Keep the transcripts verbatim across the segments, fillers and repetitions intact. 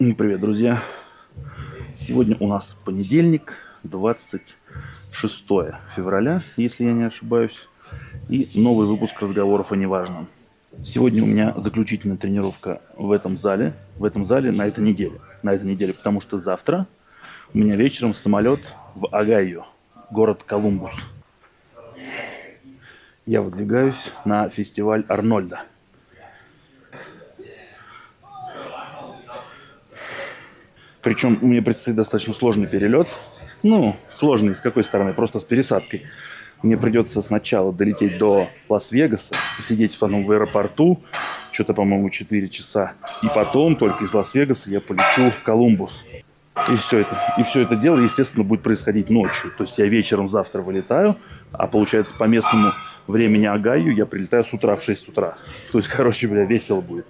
Привет, друзья! Сегодня у нас понедельник, двадцать шестое февраля, если я не ошибаюсь, и новый выпуск разговоров о неважном. Сегодня у меня заключительная тренировка в этом зале, в этом зале на этой неделе, на этой неделе, потому что завтра у меня вечером самолет в Огайо, город Колумбус. Я выдвигаюсь на фестиваль Арнольда. Причем мне предстоит достаточно сложный перелет. Ну, сложный с какой стороны? Просто с пересадкой. Мне придется сначала долететь до Лас-Вегаса, посидеть потом в аэропорту, что-то, по-моему, четыре часа. И потом только из Лас-Вегаса я полечу в Колумбус. И все это, и все это дело, естественно, будет происходить ночью. То есть я вечером завтра вылетаю, а получается по местному времени Огайо я прилетаю с утра в шесть утра. То есть, короче, бля, весело будет.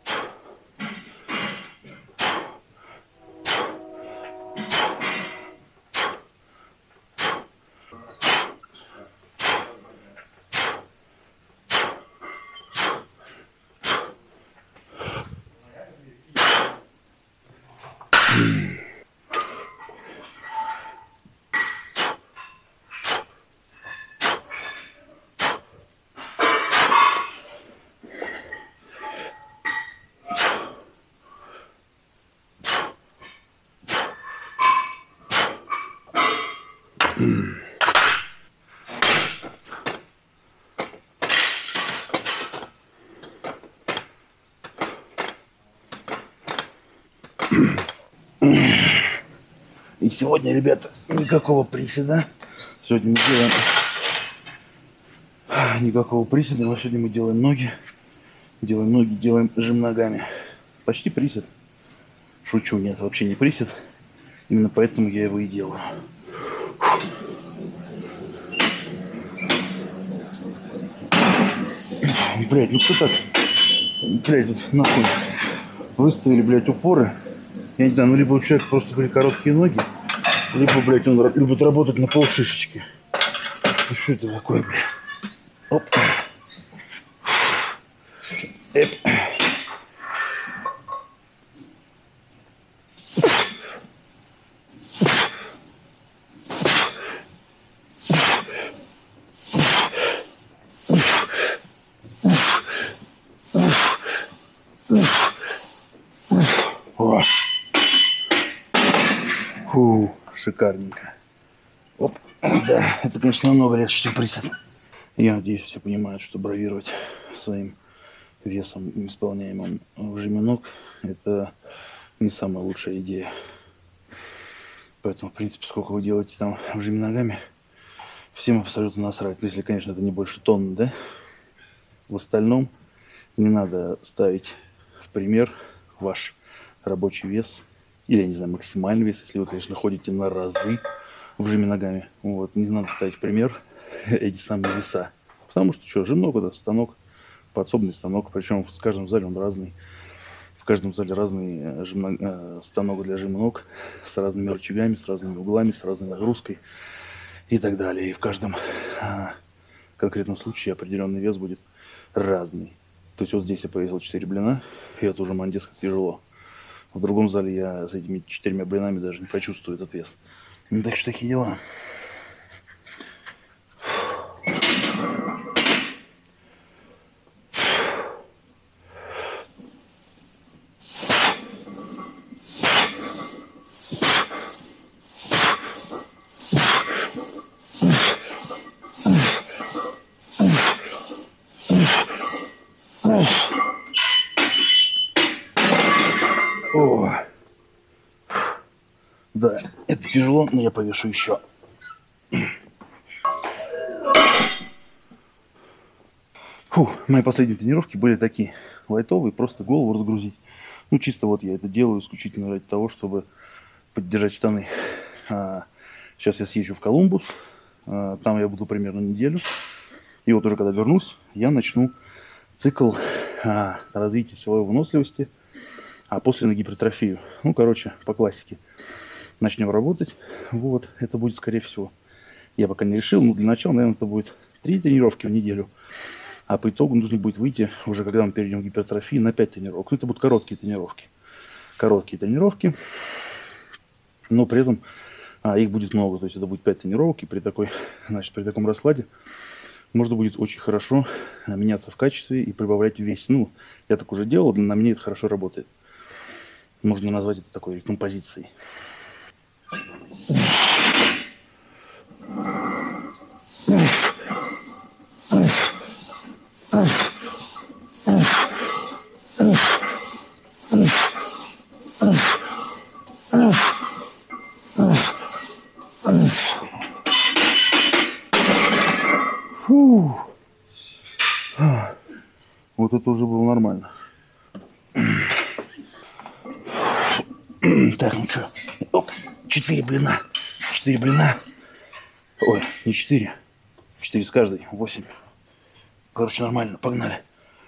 И сегодня, ребята, никакого приседа. Сегодня мы делаем никакого приседа. Но сегодня мы делаем ноги. Делаем ноги, делаем жим ногами. Почти присед. Шучу, нет, вообще не присед. Именно поэтому я его и делаю. Блять, ну кто так? Блять, тут нахуй выставили, блять, упоры. Я не знаю, ну либо у человека просто были короткие ноги, либо, блядь, он любит работать на полшишечки. Ну что это такое, блядь? Оп. Эп. О. Фу, шикарненько. Оп. Да, это, конечно, намного легче, чем присед. Я надеюсь, все понимают, что бравировать своим весом, исполняемым в жиме ног, это не самая лучшая идея. Поэтому, в принципе, сколько вы делаете там в жиме ногами, всем абсолютно насрать. Если, конечно, это не больше тонны, да? В остальном не надо ставить в пример ваш рабочий вес, или, я не знаю, максимальный вес, если вы, конечно, ходите на разы в жиме ногами. Вот, не надо ставить в пример эти самые веса. Потому что, что, жим ног — это станок, подсобный станок, причем в каждом зале он разный. В каждом зале разный жим, э, станок для жима ног с разными рычагами, с разными углами, с разной нагрузкой и так далее. И в каждом э, конкретном случае определенный вес будет разный. То есть вот здесь я повесил четыре блина, и это уже мандец как тяжело. В другом зале я с этими четырьмя блинами даже не почувствую этот вес. Ну, так что такие дела. О, да, это тяжело, но я повешу еще. Фу, мои последние тренировки были такие лайтовые, просто голову разгрузить. Ну, чисто вот я это делаю исключительно ради того, чтобы поддержать штаны. А, сейчас я съезжу в Колумбус, а, там я буду примерно неделю. И вот уже когда вернусь, я начну цикл а, развития силовой выносливости, а после на гипертрофию. Ну, короче, по классике. Начнем работать. Вот, это будет, скорее всего, я пока не решил, но для начала, наверное, это будет три тренировки в неделю. А по итогу нужно будет выйти, уже когда мы перейдем к гипертрофии, на пять тренировок. Ну, это будут короткие тренировки. короткие тренировки, но при этом а, их будет много. То есть это будет пять тренировок, и при, такой, значит, при таком раскладе можно будет очень хорошо меняться в качестве и прибавлять в весе. Ну, я так уже делал, на мне это хорошо работает. Можно назвать это такой рекомпозицией. Фу. Вот это уже было нормально. Так, ну что? Оп, четыре блина. Четыре блина. Ой, не четыре. Четыре с каждой. Восемь. Короче, нормально. Погнали.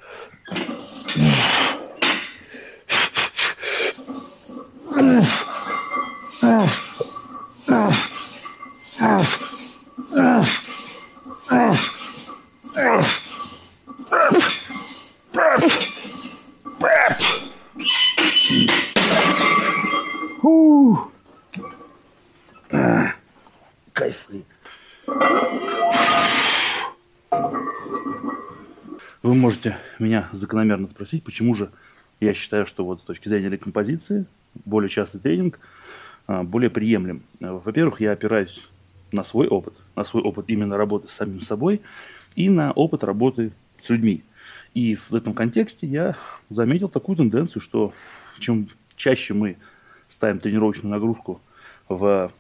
Фу. А, кайфы. Вы можете меня закономерно спросить, почему же я считаю, что вот с точки зрения рекомпозиции более частый тренинг а, более приемлем. Во-первых, я опираюсь на свой опыт, на свой опыт именно работы с самим собой и на опыт работы с людьми. И в этом контексте я заметил такую тенденцию, что чем чаще мы ставим тренировочную нагрузку в,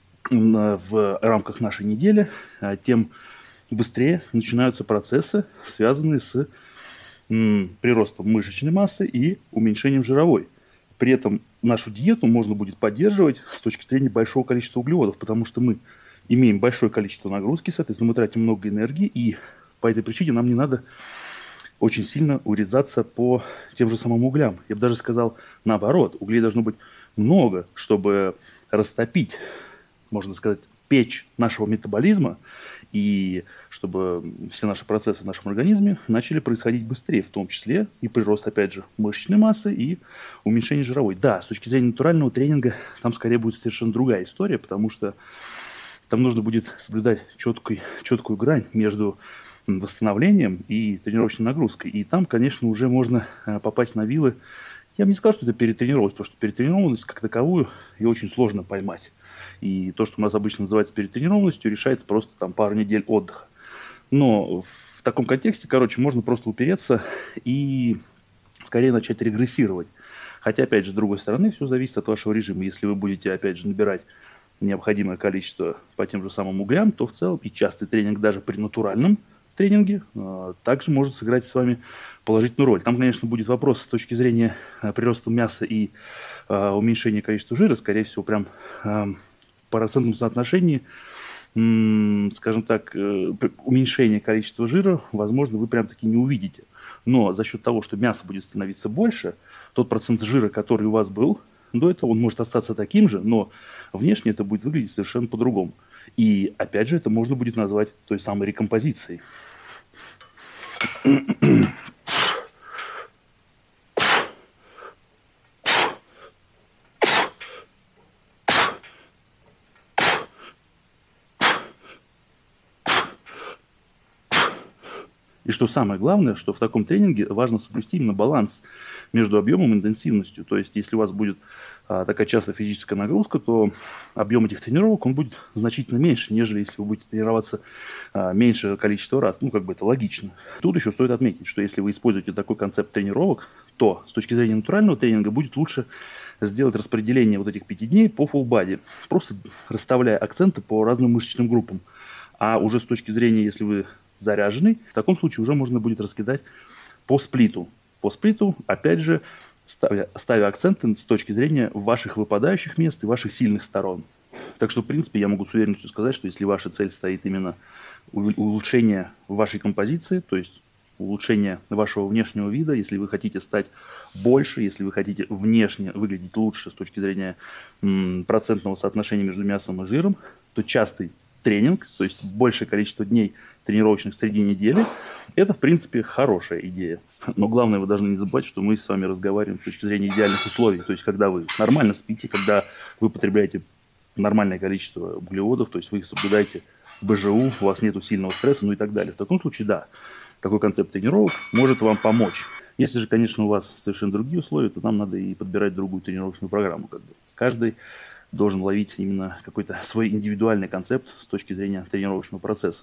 в рамках нашей недели, тем быстрее начинаются процессы, связанные с м, приростом мышечной массы и уменьшением жировой. При этом нашу диету можно будет поддерживать с точки зрения большого количества углеводов, потому что мы имеем большое количество нагрузки, соответственно, мы тратим много энергии, и по этой причине нам не надо очень сильно урезаться по тем же самым углям. Я бы даже сказал наоборот, углей должно быть много, чтобы растопить, можно сказать, печь нашего метаболизма, и чтобы все наши процессы в нашем организме начали происходить быстрее, в том числе и прирост, опять же, мышечной массы и уменьшение жировой. Да, с точки зрения натурального тренинга там скорее будет совершенно другая история, потому что там нужно будет соблюдать четкую, четкую грань между восстановлением и тренировочной нагрузкой. И там, конечно, уже можно попасть на вилы. Я бы не сказал, что это перетренированность, потому что перетренированность как таковую ее очень сложно поймать. И то, что у нас обычно называется перетренированностью, решается просто там пару недель отдыха. Но в таком контексте, короче, можно просто упереться и скорее начать регрессировать. Хотя, опять же, с другой стороны, все зависит от вашего режима. Если вы будете, опять же, набирать необходимое количество по тем же самым углям, то в целом и частый тренинг даже при натуральном тренинге э, также может сыграть с вами положительную роль. Там, конечно, будет вопрос с точки зрения э, прироста мяса и э, уменьшения количества жира, скорее всего, прям э, в процентном соотношении, э, скажем так, э, уменьшение количества жира, возможно, вы прям таки не увидите. Но за счет того, что мясо будет становиться больше, тот процент жира, который у вас был до этого, он может остаться таким же, но внешне это будет выглядеть совершенно по-другому. И, опять же, это можно будет назвать той самой рекомпозицией. И что самое главное, что в таком тренинге важно соблюсти именно баланс между объемом и интенсивностью. То есть, если у вас будет а, такая частая физическая нагрузка, то объем этих тренировок он будет значительно меньше, нежели если вы будете тренироваться а, меньшее количество раз. Ну, как бы это логично. Тут еще стоит отметить, что если вы используете такой концепт тренировок, то с точки зрения натурального тренинга будет лучше сделать распределение вот этих пяти дней по full body, просто расставляя акценты по разным мышечным группам. А уже с точки зрения, если вы заряженный, в таком случае уже можно будет раскидать по сплиту. По сплиту, опять же, ставя, ставя акценты с точки зрения ваших выпадающих мест и ваших сильных сторон. Так что, в принципе, я могу с уверенностью сказать, что если ваша цель стоит именно улучшение вашей композиции, то есть улучшение вашего внешнего вида, если вы хотите стать больше, если вы хотите внешне выглядеть лучше с точки зрения м, процентного соотношения между мясом и жиром, то частый тренинг, то есть большее количество дней тренировочных среди недели, это, в принципе, хорошая идея. Но главное, вы должны не забывать, что мы с вами разговариваем с точки зрения идеальных условий. То есть, когда вы нормально спите, когда вы потребляете нормальное количество углеводов, то есть вы соблюдаете БЖУ, у вас нет сильного стресса, ну и так далее. В таком случае, да, такой концепт тренировок может вам помочь. Если же, конечно, у вас совершенно другие условия, то нам надо и подбирать другую тренировочную программу. Как бы. Каждый должен ловить именно какой-то свой индивидуальный концепт с точки зрения тренировочного процесса.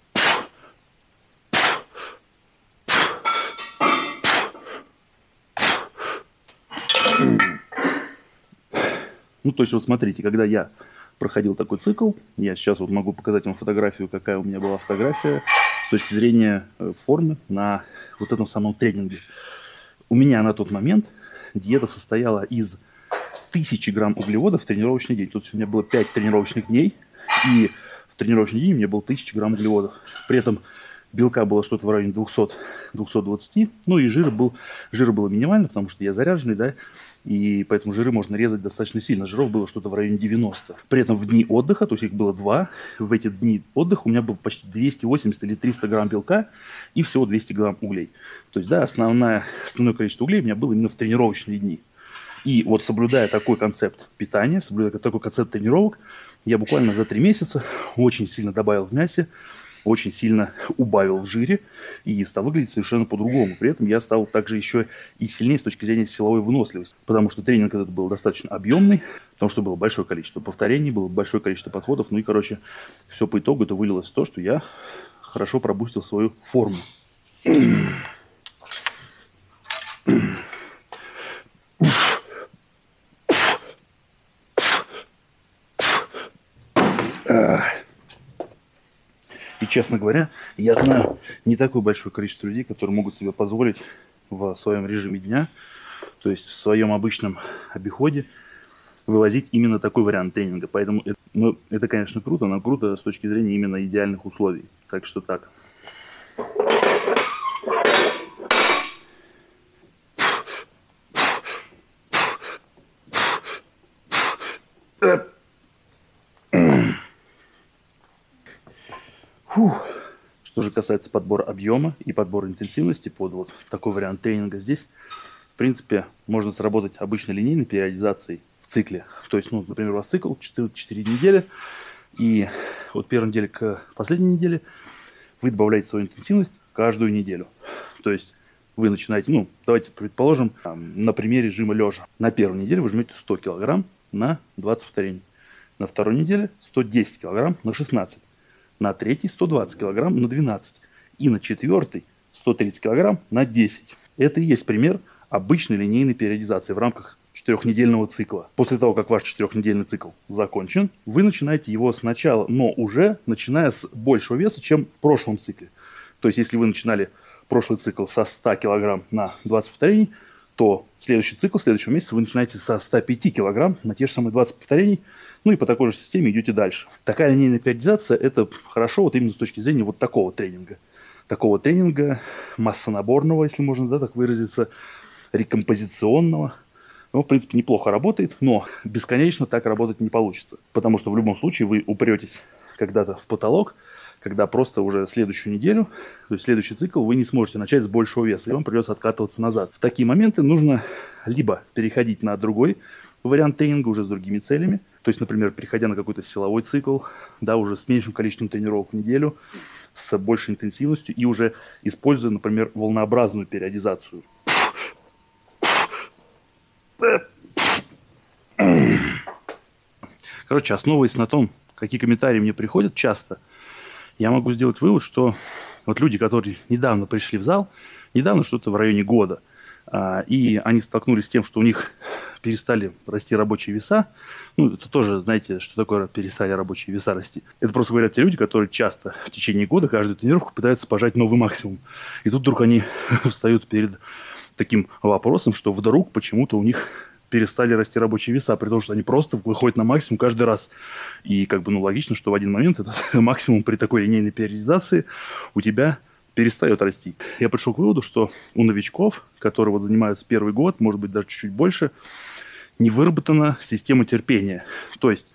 Ну, то есть, вот смотрите, когда я проходил такой цикл, я сейчас вот могу показать вам фотографию, какая у меня была фотография с точки зрения формы на вот этом самом тренинге. У меня на тот момент диета состояла из тысячи грамм углеводов в тренировочный день. Тут у меня было пять тренировочных дней, и в тренировочный день у меня было тысяча грамм углеводов. При этом белка было что-то в районе двухсот — двухсот двадцати, ну и жира, был, жира было минимально, потому что я заряженный, да, и поэтому жиры можно резать достаточно сильно. Жиров было что-то в районе девяноста. При этом в дни отдыха, то есть их было два, в эти дни отдыха у меня было почти двести восемьдесят или триста грамм белка и всего двести грамм углей. То есть, да, основное, основное количество углей у меня было именно в тренировочные дни. И вот соблюдая такой концепт питания, соблюдая такой концепт тренировок, я буквально за три месяца очень сильно добавил в мясе, очень сильно убавил в жире и стал выглядеть совершенно по-другому. При этом я стал также еще и сильнее с точки зрения силовой выносливости, потому что тренинг этот был достаточно объемный, потому что было большое количество повторений, было большое количество подходов, ну и, короче, все по итогу это вылилось в то, что я хорошо пробустил свою форму. И, честно говоря, я знаю не такое большое количество людей, которые могут себе позволить в своем режиме дня, то есть в своем обычном обиходе, вывозить именно такой вариант тренинга. Поэтому это, ну, это, конечно, круто, но круто с точки зрения именно идеальных условий. Так что так. Фух. Что же касается подбора объема и подбора интенсивности под вот такой вариант тренинга здесь, в принципе, можно сработать обычной линейной периодизацией в цикле. То есть, ну, например, у вас цикл четыре недели, и от первой недели к последней неделе вы добавляете свою интенсивность каждую неделю. То есть вы начинаете, ну, давайте предположим, на примере жима лежа. На первой неделе вы жмете сто килограмм на двадцать повторений. На второй неделе сто десять килограмм на шестнадцать. На третий сто двадцать килограмм на двенадцать. И на четвертый сто тридцать килограмм на десять. Это и есть пример обычной линейной периодизации в рамках четырехнедельного цикла. После того, как ваш четырехнедельный цикл закончен, вы начинаете его сначала, но уже начиная с большего веса, чем в прошлом цикле. То есть, если вы начинали прошлый цикл со ста килограмм на двадцать повторений, то следующий цикл, следующего месяца вы начинаете со ста пяти килограмм на те же самые двадцать повторений, ну и по такой же системе идете дальше. Такая линейная периодизация – это хорошо вот именно с точки зрения вот такого тренинга. Такого тренинга массонаборного, если можно, да, так выразиться, рекомпозиционного. Он, в принципе, неплохо работает, но бесконечно так работать не получится. Потому что в любом случае вы упретесь когда-то в потолок, когда просто уже следующую неделю, то есть следующий цикл, вы не сможете начать с большего веса, и вам придется откатываться назад. В такие моменты нужно либо переходить на другой вариант тренинга уже с другими целями, то есть, например, переходя на какой-то силовой цикл, да, уже с меньшим количеством тренировок в неделю, с большей интенсивностью, и уже используя, например, волнообразную периодизацию. Короче, основываясь на том, какие комментарии мне приходят часто, я могу сделать вывод, что вот люди, которые недавно пришли в зал, недавно что-то в районе года, и они столкнулись с тем, что у них перестали расти рабочие веса. Ну, это тоже, знаете, что такое перестали рабочие веса расти. Это просто говорят те люди, которые часто в течение года каждую тренировку пытаются пожать новый максимум. И тут вдруг они встают перед таким вопросом, что вдруг почему-то у них перестали расти рабочие веса, при том, что они просто выходят на максимум каждый раз. И как бы, ну, логично, что в один момент этот максимум при такой линейной периодизации у тебя перестает расти. Я пришел к выводу, что у новичков, которые вот занимаются первый год, может быть, даже чуть-чуть больше, не выработана система терпения. То есть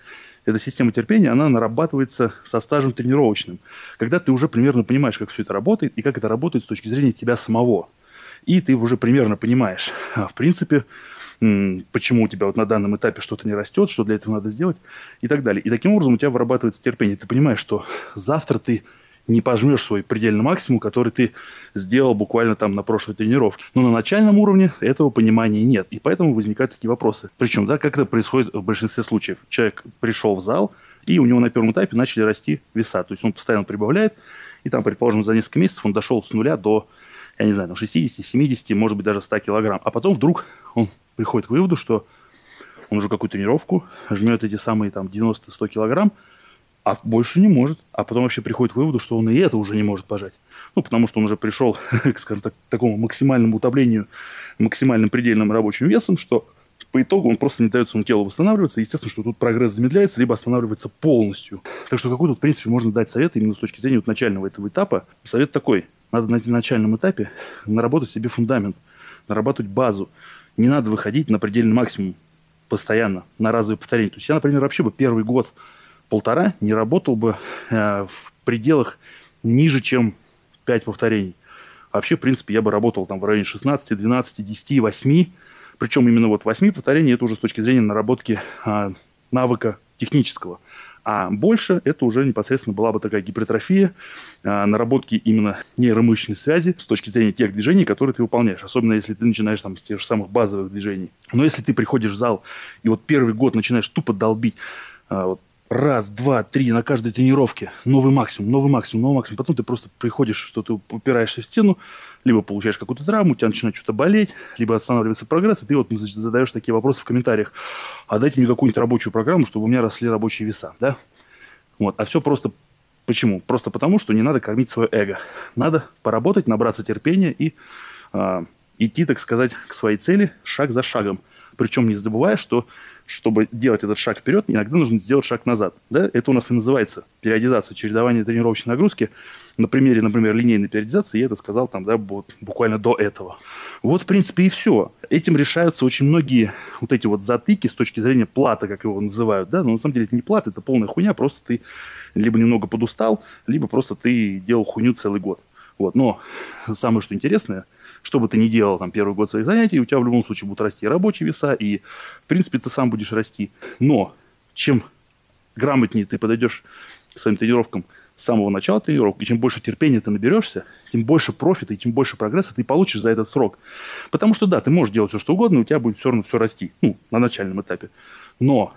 эта система терпения, она нарабатывается со стажем тренировочным. Когда ты уже примерно понимаешь, как все это работает, и как это работает с точки зрения тебя самого. И ты уже примерно понимаешь, в принципе, почему у тебя вот на данном этапе что-то не растет, что для этого надо сделать и так далее. И таким образом у тебя вырабатывается терпение. Ты понимаешь, что завтра ты не пожмешь свой предельный максимум, который ты сделал буквально там на прошлой тренировке. Но на начальном уровне этого понимания нет. И поэтому возникают такие вопросы. Причем, да, как это происходит в большинстве случаев. Человек пришел в зал, и у него на первом этапе начали расти веса. То есть он постоянно прибавляет, и там, предположим, за несколько месяцев он дошел с нуля до, я не знаю, там шестидесяти, семидесяти, может быть, даже ста килограмм. А потом вдруг он приходит к выводу, что он уже какую-то тренировку жмет эти самые там девяносто-сто килограмм, а больше не может. А потом вообще приходит к выводу, что он и это уже не может пожать. Ну, потому что он уже пришел, скажем так, к такому максимальному утоплению, максимальным предельным рабочим весом, что по итогу он просто не дает своему телу восстанавливаться. Естественно, что тут прогресс замедляется, либо останавливается полностью. Так что какой тут, в принципе, можно дать совет именно с точки зрения вот начального этого этапа. Совет такой. Надо на начальном этапе наработать себе фундамент, нарабатывать базу. Не надо выходить на предельный максимум постоянно, на разовые повторения. То есть я, например, вообще бы первый год полтора не работал бы э, в пределах ниже, чем пять повторений. Вообще, в принципе, я бы работал там в районе шестнадцати, двенадцати, десяти, восьми. Причем именно вот восьми повторений это уже с точки зрения наработки э, навыка технического. А больше это уже непосредственно была бы такая гипертрофия, э, наработки именно нейромышечной связи с точки зрения тех движений, которые ты выполняешь. Особенно если ты начинаешь там с тех же самых базовых движений. Но если ты приходишь в зал и вот первый год начинаешь тупо долбить, э, вот, раз, два, три на каждой тренировке. Новый максимум, новый максимум, новый максимум. Потом ты просто приходишь, что ты упираешься в стену, либо получаешь какую-то травму, у тебя начинает что-то болеть, либо останавливается прогресс, и ты вот задаешь такие вопросы в комментариях. А дайте мне какую-нибудь рабочую программу, чтобы у меня росли рабочие веса, да? Вот. А все просто почему? Просто потому, что не надо кормить свое эго. Надо поработать, набраться терпения и э, идти, так сказать, к своей цели шаг за шагом. Причем не забывая, что чтобы делать этот шаг вперед, иногда нужно сделать шаг назад. Да? Это у нас и называется периодизация, чередование тренировочной нагрузки. На примере, например, линейной периодизации я это сказал там, да, вот, буквально до этого. Вот, в принципе, и все. Этим решаются очень многие вот эти вот затыки с точки зрения плата, как его называют. Да? Но на самом деле это не плата, это полная хуйня. Просто ты либо немного подустал, либо просто ты делал хуйню целый год. Вот. Но самое, что интересное, что бы ты ни делал там первый год своих занятий, у тебя в любом случае будут расти рабочие веса, и, в принципе, ты сам будешь расти. Но чем грамотнее ты подойдешь к своим тренировкам с самого начала тренировок, и чем больше терпения ты наберешься, тем больше профита и тем больше прогресса ты получишь за этот срок. Потому что, да, ты можешь делать все, что угодно, и у тебя будет все равно все расти. Ну, на начальном этапе. Но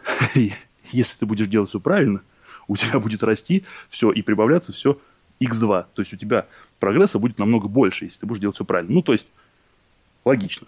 если ты будешь делать все правильно, у тебя будет расти все и прибавляться все икс два. То есть у тебя прогресса будет намного больше, если ты будешь делать все правильно. Ну, то есть, логично.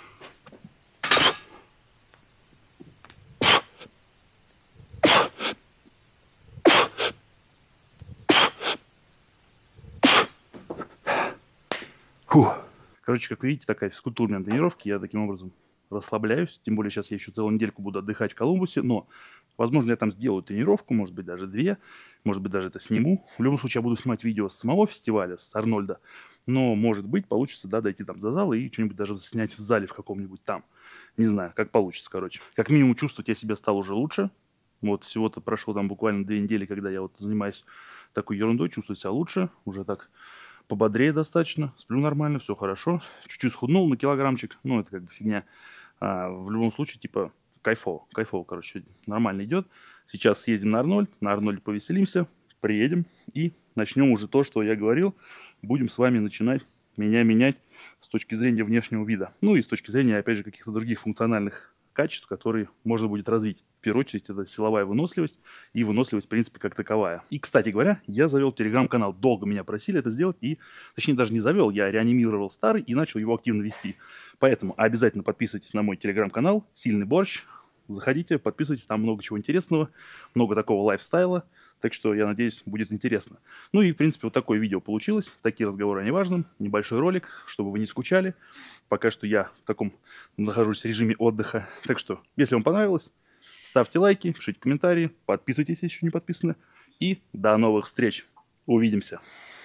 Фух. Короче, как вы видите, такая физкультурная тренировка. Я таким образом расслабляюсь. Тем более сейчас я еще целую недельку буду отдыхать в Колумбусе. Но, возможно, я там сделаю тренировку, может быть, даже две. Может быть, даже это сниму. В любом случае, я буду снимать видео с самого фестиваля, с Арнольда. Но, может быть, получится, да, дойти там до зала и что-нибудь даже снять в зале в каком-нибудь там. Не знаю, как получится, короче. Как минимум, чувствовать я себя стал уже лучше. Вот всего-то прошло там буквально две недели, когда я вот занимаюсь такой ерундой, чувствую себя лучше. Уже так пободрее достаточно, сплю нормально, все хорошо. Чуть-чуть схуднул на килограммчик, ну, это как бы фигня. А, в любом случае, типа, кайфово, кайфово, короче, нормально идет. Сейчас съездим на Арнольд, на Арнольде повеселимся, приедем и начнем уже то, что я говорил. Будем с вами начинать меня менять с точки зрения внешнего вида. Ну и с точки зрения, опять же, каких-то других функциональных качеств, которые можно будет развить. В первую очередь, это силовая выносливость и выносливость, в принципе, как таковая. И, кстати говоря, я завел телеграм-канал. Долго меня просили это сделать, и, точнее, даже не завел, я реанимировал старый и начал его активно вести. Поэтому обязательно подписывайтесь на мой телеграм-канал «Сильный борщ». Заходите, подписывайтесь, там много чего интересного, много такого лайфстайла. Так что, я надеюсь, будет интересно. Ну и, в принципе, вот такое видео получилось. Такие разговоры о неважном. Небольшой ролик, чтобы вы не скучали. Пока что я в таком нахожусь в режиме отдыха. Так что, если вам понравилось, ставьте лайки, пишите комментарии, подписывайтесь, если еще не подписаны. И до новых встреч. Увидимся.